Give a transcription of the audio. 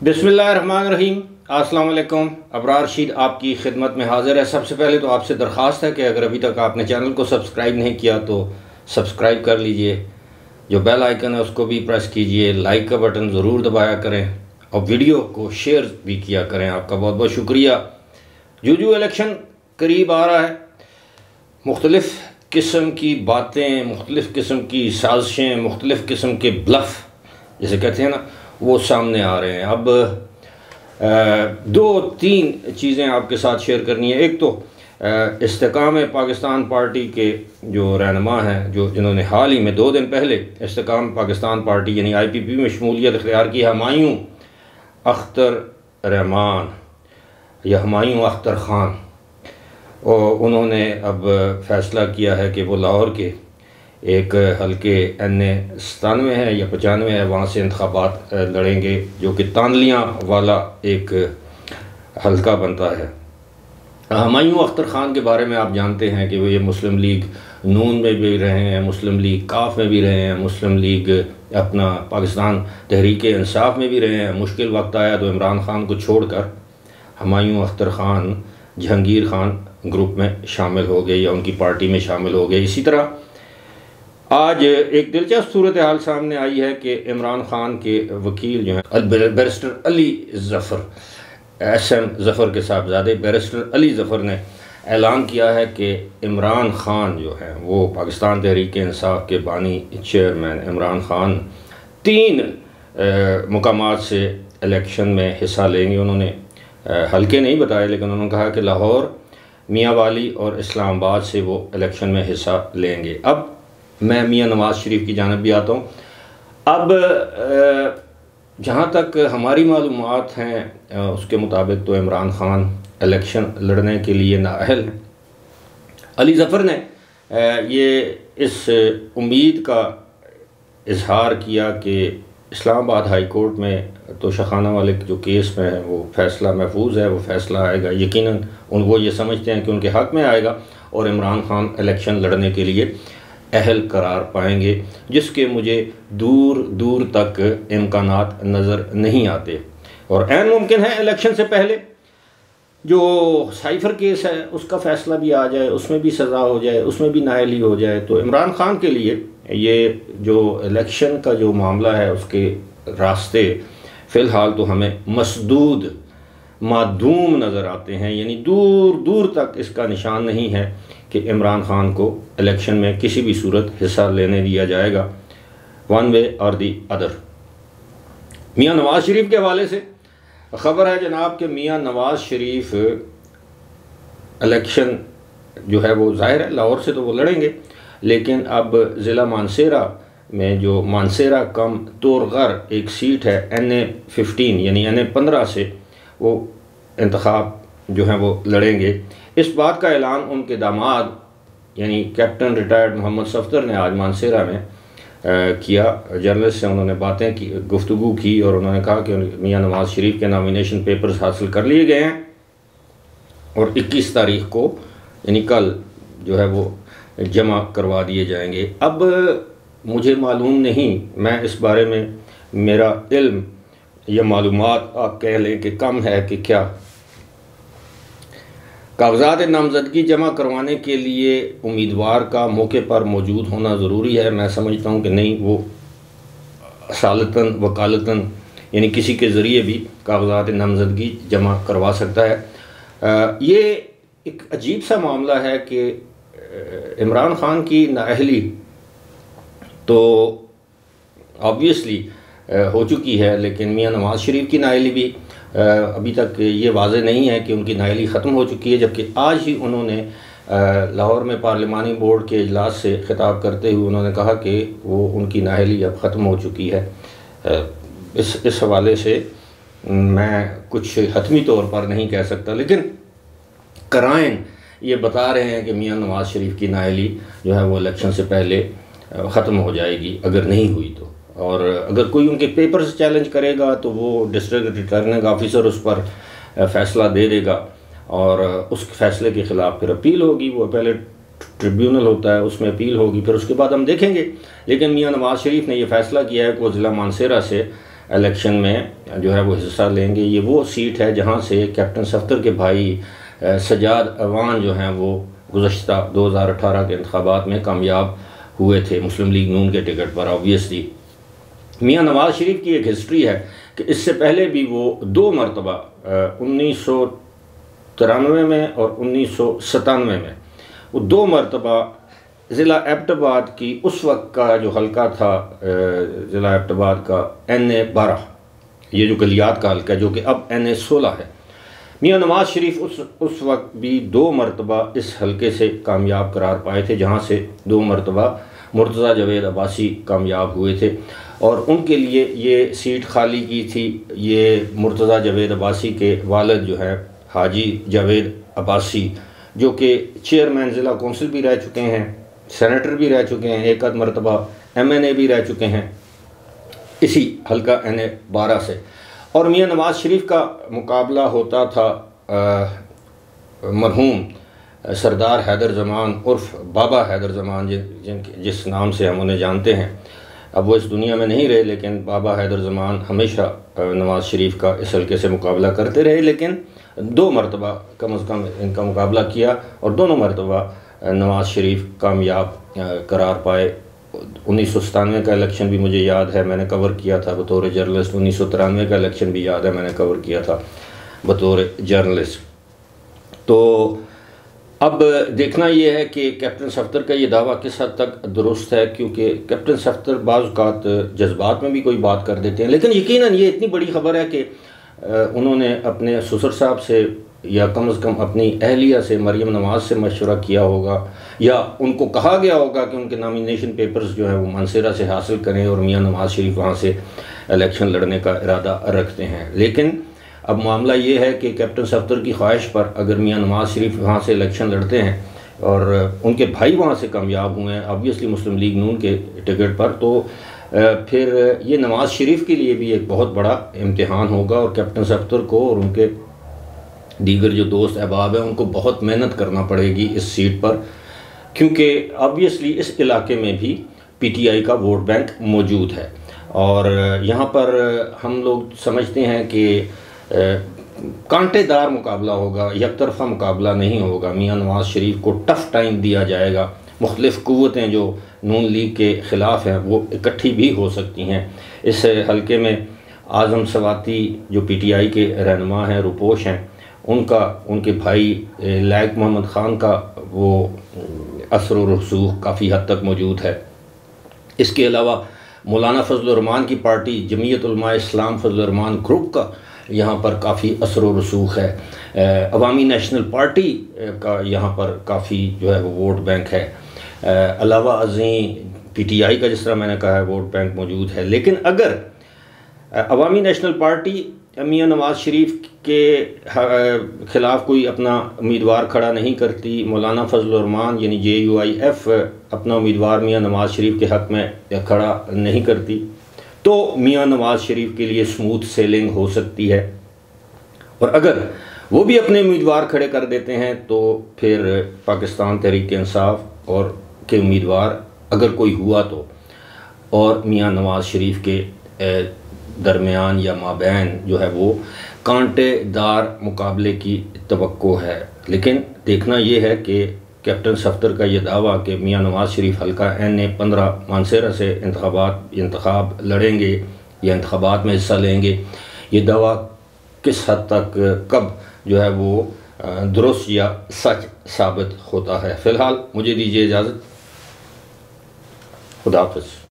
बिस्मिल्लाहिर्रहमानिर्रहीम। अस्सलाम वालेकुम। अबरार रशीद आपकी खिदमत में हाज़िर है। सबसे पहले तो आपसे दरख्वास्त है कि अगर अभी तक आपने चैनल को सब्सक्राइब नहीं किया तो सब्सक्राइब कर लीजिए, जो बेल आइकन है उसको भी प्रेस कीजिए, लाइक का बटन ज़रूर दबाया करें और वीडियो को शेयर भी किया करें। आपका बहुत बहुत शुक्रिया। जो इलेक्शन करीब आ रहा है, मुख्तलिफ़ किस्म की बातें, मुख्तलिफ़ किस्म की साजिशें, मुख्तलिफ़ किस्म के ब्लफ़ जिसे कहते हैं ना, वो सामने आ रहे हैं। अब दो तीन चीज़ें आपके साथ शेयर करनी है। एक तो इस्तेकाम पाकिस्तान पार्टी के जो रहनुमा हैं, जिन्होंने हाल ही में 2 दिन पहले इस्तेकाम पाकिस्तान पार्टी यानी IPP में शमूलियत इख्तियार की, हुमायूं अख्तर रहमान या हुमायूं अख्तर ख़ान, और उन्होंने अब फ़ैसला किया है कि वो लाहौर के एक हल्के NA 97 है या 95 है, वहाँ से इंतखाबात लड़ेंगे, जो कि तानलियाँ वाला एक हल्का बनता है। हुमायूं अख्तर ख़ान के बारे में आप जानते हैं कि वो ये मुस्लिम लीग नून में भी रहे हैं, मुस्लिम लीग काफ में भी रहे हैं, मुस्लिम लीग अपना पाकिस्तान तहरीक इंसाफ में भी रहे हैं। मुश्किल वक्त आया तो इमरान ख़ान को छोड़कर हुमायूं अख्तर ख़ान जहांगीर ख़ान ग्रुप में शामिल हो गए या उनकी पार्टी में शामिल हो गए। इसी तरह आज एक दिलचस्प सूरत हाल सामने आई है कि इमरान ख़ान के वकील जो हैं बैरिस्टर अली ज़फ़र, SM ज़फ़र के साहबजादे बैरिस्टर अली ज़फ़र ने ऐलान किया है कि इमरान ख़ान जो है वो पाकिस्तान तहरीक इंसाफ के बानी चेयरमैन इमरान ख़ान 3 मुकामात से इलेक्शन में हिस्सा लेंगे। उन्होंने हल्के नहीं बताए, लेकिन उन्होंने कहा कि लाहौर, मियाँ वाली और इस्लामाबाद से वो इलेक्शन में हिस्सा लेंगे। अब मैं मियाँ नवाज़ शरीफ की जानिब भी आता हूँ। अब जहाँ तक हमारी मालूमात हैं उसके मुताबिक तो इमरान ख़ान इलेक्शन लड़ने के लिए नाअहल हैं। अली ज़फ़र ने ये इस उम्मीद का इजहार किया कि इस्लामाबाद हाई कोर्ट में तो शखाना वाले जो केस में है वो फ़ैसला महफूज है, वो फ़ैसला आएगा यकीनन। वो ये समझते हैं कि उनके हक़ में आएगा और इमरान ख़ान इलेक्शन लड़ने के लिए अहल करार पाएंगे, जिसके मुझे दूर दूर तक इम्कानात नज़र नहीं आते। और ऐन मुमकिन है इलेक्शन से पहले जो साइफ़र केस है उसका फ़ैसला भी आ जाए, उसमें भी सज़ा हो जाए, उसमें भी नाअहली हो जाए। तो इमरान ख़ान के लिए ये जो इलेक्शन का जो मामला है उसके रास्ते फ़िलहाल तो हमें मसदूद, मादूम नज़र आते हैं। यानी दूर दूर तक इसका निशान नहीं है कि इमरान ख़ान को इलेक्शन में किसी भी सूरत हिस्सा लेने दिया जाएगा, वन वे और दी अदर। मियाँ नवाज़ शरीफ के हवाले से ख़बर है जनाब कि मियाँ नवाज़ शरीफ इलेक्शन जो है वो ज़ाहिर है लाहौर से तो वो लड़ेंगे, लेकिन अब ज़िला मानसेरा में जो मानसेरा कम तोरगर एक सीट है NA 15 यानी NA 15 से वो इंतखाब जो है वो लड़ेंगे। इस बात का ऐलान उनके दामाद यानी कैप्टन रिटायर्ड मोहम्मद सफ्दर ने आज मानसेरा में किया। जर्नलिस्ट से उन्होंने बातें की, गुफ्तगू की, और उन्होंने कहा कि मियाँ नवाज़ शरीफ के नॉमिनेशन पेपर्स हासिल कर लिए गए हैं और 21 तारीख को यानी कल जो है वो जमा करवा दिए जाएंगे। अब मुझे मालूम नहीं, मैं इस बारे में मेरा इल्म या मालूमात आप कह लें कि कम है कि क्या कागज़ात नामज़दगी जमा करवाने के लिए उम्मीदवार का मौके पर मौजूद होना ज़रूरी है। मैं समझता हूँ कि नहीं, वो असालतन वकालतन यानी किसी के ज़रिए भी कागज़ात नामज़दगी जमा करवा सकता है। ये एक अजीब सा मामला है कि इमरान ख़ान की नाअहली तो ऑब्वियसली हो चुकी है, लेकिन मियाँ नवाज़ शरीफ की नाअहली भी अभी तक ये वाज़े नहीं है कि उनकी नाअहली ख़त्म हो चुकी है। जबकि आज ही उन्होंने लाहौर में पार्लिमानी बोर्ड के इजलास से ख़िताब करते हुए उन्होंने कहा कि वो उनकी नाअहली अब ख़त्म हो चुकी है। इस हवाले से मैं कुछ हतमी तौर पर नहीं कह सकता, लेकिन कराइन ये बता रहे हैं कि मियाँ नवाज़ शरीफ की नाअहली जो है वो इलेक्शन से पहले ख़त्म हो जाएगी अगर नहीं हुई तो। और अगर कोई उनके पेपर्स चैलेंज करेगा तो वो डिस्ट्रिक्ट रिटर्निंग ऑफिसर उस पर फ़ैसला दे देगा और उस फैसले के ख़िलाफ़ फिर अपील होगी। वो पहले ट्रिब्यूनल होता है, उसमें अपील होगी, फिर उसके बाद हम देखेंगे। लेकिन मियाँ नवाज़ शरीफ ने यह फ़ैसला किया है कि वो ज़िला मानसेरा से इलेक्शन में जो है वो हिस्सा लेंगे। ये वो सीट है जहाँ से कैप्टन सफ्दर के भाई सजाद अवान जो हैं वो गुज़श्ता 2018 के इंतखाबात में कामयाब हुए थे मुस्लिम लीग नून के टिकट पर। ऑब्वियसली मियाँ नवाज़ शरीफ की एक हिस्ट्री है कि इससे पहले भी वो 2 मरतबा 1993 में और 1997 में वो 2 मरतबा ज़िला एबटाबाद की उस वक्त का जो हल्का था ज़िला एबटाबाद का NA-12, ये जो गलियात का हल्का है जो कि अब NA-16 है, मियाँ नवाज़ शरीफ उस वक्त भी 2 मरतबा इस हल्के से कामयाब करार पाए थे, जहाँ से 2 मरतबा मुर्तज़ा जावेद अब्बासी कामयाब हुए थे और उनके लिए ये सीट खाली की थी। ये मुर्तज़ा जावेद अब्बासी के वालिद जो है हाजी जावेद अब्बासी, जो कि चेयरमैन ज़िला कौंसिल भी रह चुके हैं, सेनेटर भी रह चुके हैं, एक आध मरतबा MNA भी रह चुके हैं इसी हल्का NA-12 से। और मियाँ नवाज़ शरीफ का मुकाबला होता था मरहूम सरदार हैदर ज़मान उर्फ बाबा हैदर ज़मान, जिस नाम से हम उन्हें जानते हैं। अब वो इस दुनिया में नहीं रहे, लेकिन बाबा हैदर ज़मान हमेशा नवाज़ शरीफ का इस हल्के से मुकाबला करते रहे, लेकिन 2 मरतबा कम अज़ कम इनका मुकाबला किया और दोनों मरतबा नवाज़ शरीफ कामयाब करार पाए। 1997 का इलेक्शन भी मुझे याद है, मैंने कवर किया था बतौर जर्नलिस्ट। 1993 का इलेक्शन भी याद है, मैंने कवर किया था बतौर जर्नलिस्ट। तो अब देखना ये है कि कैप्टन सफ्दर का ये दावा किस हद तक दुरुस्त है, क्योंकि कैप्टन सफ्दर बाज़ औक़ात जज्बात में भी कोई बात कर देते हैं, लेकिन यकीनन ये इतनी बड़ी ख़बर है कि उन्होंने अपने ससुर साहब से या कम अज़ कम अपनी अहलिया से मरियम नवाज़ से मशवरा किया होगा, या उनको कहा गया होगा कि उनके नामिनेशन पेपर्स जो है वो मानसेरा से हासिल करें और मियाँ नवाज़ शरीफ वहाँ से इलेक्शन लड़ने का इरादा रखते हैं। लेकिन अब मामला ये है कि कैप्टन सफ्दर की ख्वाहिश पर अगर मियाँ नवाज़ शरीफ वहाँ से इलेक्शन लड़ते हैं और उनके भाई वहाँ से कामयाब हुए हैं ऑब्वियसली मुस्लिम लीग नून के टिकट पर, तो फिर ये नवाज़ शरीफ के लिए भी एक बहुत बड़ा इम्तिहान होगा और कैप्टन सफ्दर को और उनके दीगर जो दोस्त अहबाब हैं उनको बहुत मेहनत करना पड़ेगी इस सीट पर, क्योंकि ऑब्वियसली इस इलाके में भी PTI का वोट बैंक मौजूद है। और यहाँ पर हम लोग समझते हैं कि कांटेदार मुकाबला होगा, एक तरफा मुकाबला नहीं होगा। मियाँ नवाज़ शरीफ को टफ़ टाइम दिया जाएगा। मुख्तलिफ़ क़ुव्वतें जो नून लीग के ख़िलाफ़ हैं वो इकट्ठी भी हो सकती हैं। इस हल्के में आज़म सवाती जो PTI के रहनुमा हैं, रुपोश हैं, उनके भाई लायक मोहम्मद ख़ान का वो असर व रसूख काफ़ी हद तक मौजूद है। इसके अलावा मौलाना फजल रहमान की पार्टी जमीयत उलमा इस्लाम फजल रहमान ग्रुप का यहाँ पर काफ़ी असर व रसूख है। अवामी नेशनल पार्टी का यहाँ पर काफ़ी जो है वो वोट बैंक है। अलावा अज़ीं PTI का जिस तरह मैंने कहा है वोट बैंक मौजूद है। लेकिन अगर अवामी नेशनल पार्टी मियाँ नवाज़ शरीफ के ख़िलाफ़ कोई अपना उम्मीदवार खड़ा नहीं करती, मौलाना फजल रहमान यानी JUIF अपना उम्मीदवार मियाँ नवाज़ शरीफ के हक़ में खड़ा नहीं करती, तो मियाँ नवाज़ शरीफ के लिए स्मूथ सेलिंग हो सकती है। और अगर वो भी अपने उम्मीदवार खड़े कर देते हैं तो फिर पाकिस्तान तहरीक इंसाफ और के उम्मीदवार अगर कोई हुआ तो, और मियाँ नवाज़ शरीफ के दरमियान या माबैन जो है वो कांटेदार मुकाबले की तवक्को है। लेकिन देखना ये है कि कैप्टन सफ्दर का ये दावा कि मियाँ नवाज़ शरीफ हल्का NA-15 मानसेरा से इंतखाब लड़ेंगे या इंतखाबात में हिस्सा लेंगे, ये दावा किस हद तक कब जो है वो दुरुस्त या सच साबित होता है। फ़िलहाल मुझे दीजिए इजाज़त। खुदा हाफ़िज़।